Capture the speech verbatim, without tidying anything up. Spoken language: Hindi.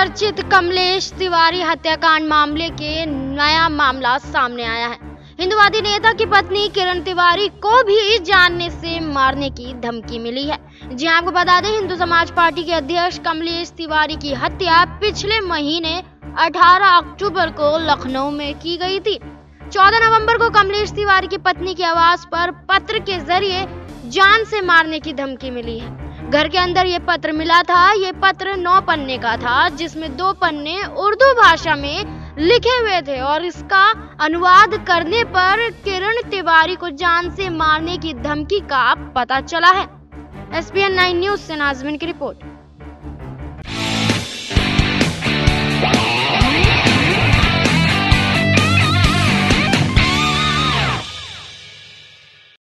चर्चित कमलेश तिवारी हत्याकांड मामले के नया मामला सामने आया है। हिंदुवादी नेता की पत्नी किरण तिवारी को भी जानने से मारने की धमकी मिली है। जी आपको बता दें, हिंदू समाज पार्टी के अध्यक्ष कमलेश तिवारी की हत्या पिछले महीने अठारह अक्टूबर को लखनऊ में की गई थी। चौदह नवंबर को कमलेश तिवारी की पत्नी के आवास पर पत्र के जरिए जान से मारने की धमकी मिली है। घर के अंदर ये पत्र मिला था। ये पत्र नौ पन्ने का था, जिसमें दो पन्ने उर्दू भाषा में लिखे हुए थे और इसका अनुवाद करने पर किरण तिवारी को जान से मारने की धमकी का पता चला है। S P N nine news से नाज़मीन की रिपोर्ट।